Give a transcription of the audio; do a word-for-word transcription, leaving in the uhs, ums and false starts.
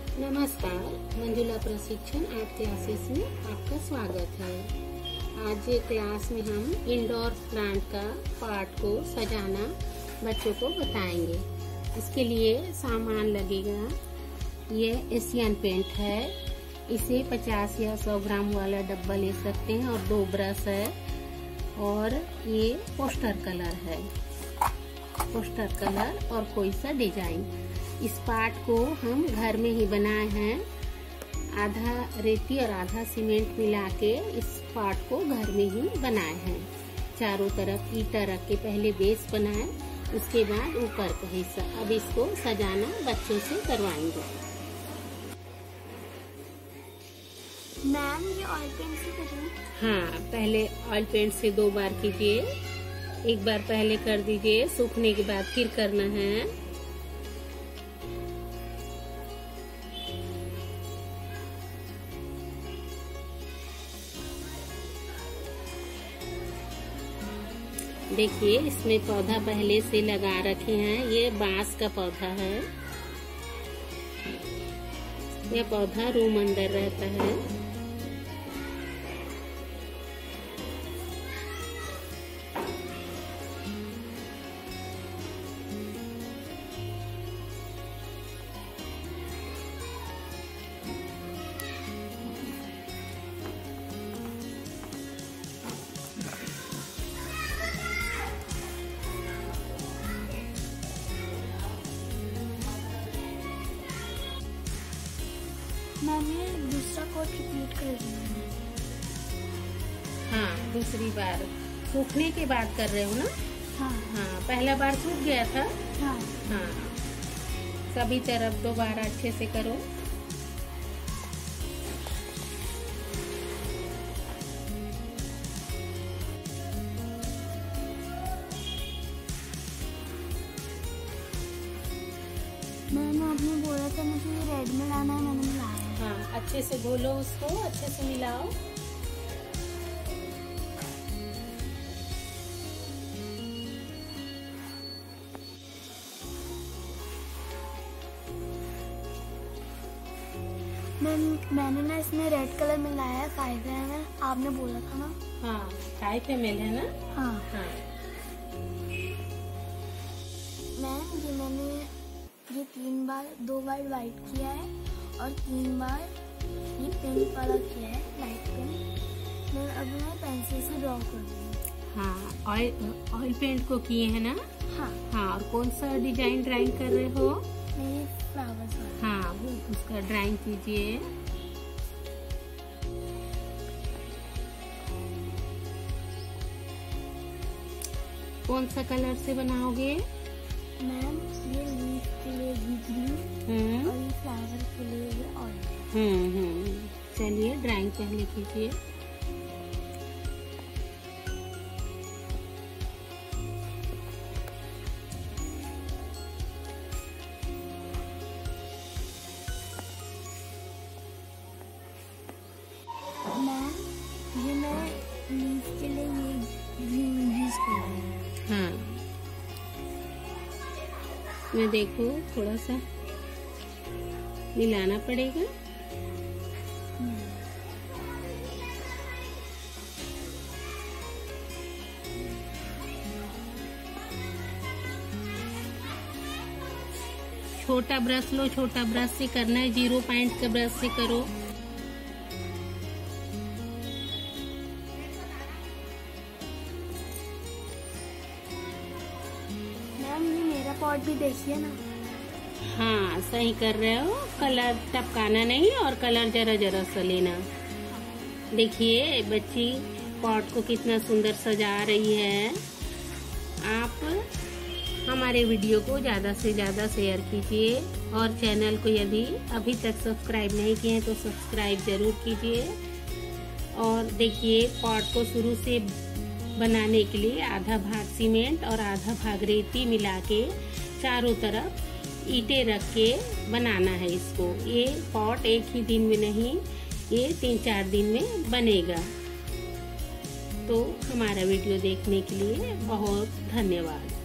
नमस्कार, मंजुला प्रशिक्षण art classes में आपका स्वागत है। आज क्लास में हम इंडोर प्लांट का पार्ट को सजाना बच्चों को बताएंगे। इसके लिए सामान लगेगा। ये एशियन पेंट है, इसे पचास या सौ ग्राम वाला डब्बा ले सकते हैं, और दो ब्रश है, और ये पोस्टर कलर है, पोस्टर कलर और कोई सा डिजाइन। इस पार्ट को हम घर में ही बनाए हैं, आधा रेती और आधा सीमेंट मिला के इस पार्ट को घर में ही बनाए हैं। चारों तरफ ईटा रख के पहले बेस बनाए, उसके बाद ऊपर का हिस्सा। अब इसको सजाना बच्चों से करवाएंगे। मैम, ये ऑयल पेंट से करें? हाँ, पहले ऑयल पेंट से दो बार कीजिए। एक बार पहले कर दीजिए, सूखने के बाद फिर करना है। देखिए, इसमें पौधा पहले से लगा रखे हैं। ये बांस का पौधा है। यह पौधा रूम अंदर रहता है। मैंने दूसरा कोट रिपीट कर दिया। हाँ, दूसरी बार सूखने के बाद कर रहे हो ना? हाँ हाँ, पहला बार सूख गया था। हाँ हाँ, सभी तरफ दोबारा अच्छे से करो। मैंने आपने बोला था मुझे ये रेड में लाना है, मैंने मिलाया। हाँ, अच्छे से घोलो, उसको अच्छे से मिलाओ। मैं, मैंने ना इसमें रेड कलर मिलाया है, फाइव एम एल आपने बोला था ना? हाँ, फाइव एम एल है ना? हाँ हाँ। मैम, ये मैंने ये तीन बार दो बार वाइट किया है और तीन बार ये पिंक वाला किया है, लाइट पिंक। मैं अब मैं पेंसिल से ड्रॉ कर दूँगी। हाँ, ऑयल ऑयल पेंट को किए हैं ना? हाँ हाँ, और कौन सा डिजाइन ड्राइंग कर रहे हो? मैं फ्लावर्स वाला। हाँ, वो उसका ड्राइंग कीजिए। कौन सा कलर से बनाओगे? मैम, ये लीफ के लिए भी ग्रीन और ये फ्लावर के लिए ये ऑरेंज। हम्म हम्म चलिए, ड्राइंग पहले कीजिए। मैम, ये मैं लीफ के लिए ये ग्रीन यूज कर रही हूँ। हाँ, मैं देखो थोड़ा सा मिलाना पड़ेगा। छोटा ब्रश लो, छोटा ब्रश से करना है, जीरो पॉइंट का ब्रश से करो। मैम, ये मेरा पॉट भी देखिए ना। हाँ, सही कर रहे हो। कलर टपकाना नहीं और कलर जरा जरा सा लेना। देखिए, बच्ची पॉट को कितना सुंदर सजा रही है। आप हमारे वीडियो को ज्यादा से ज्यादा शेयर कीजिए, और चैनल को यदि अभी तक सब्सक्राइब नहीं किए हैं तो सब्सक्राइब जरूर कीजिए। और देखिए, पॉट को शुरू से बनाने के लिए आधा भाग सीमेंट और आधा भाग रेती मिला के चारों तरफ ईंटें रख के बनाना है इसको। ये पॉट एक ही दिन में नहीं, ये तीन चार दिन में बनेगा। तो हमारा वीडियो देखने के लिए बहुत धन्यवाद।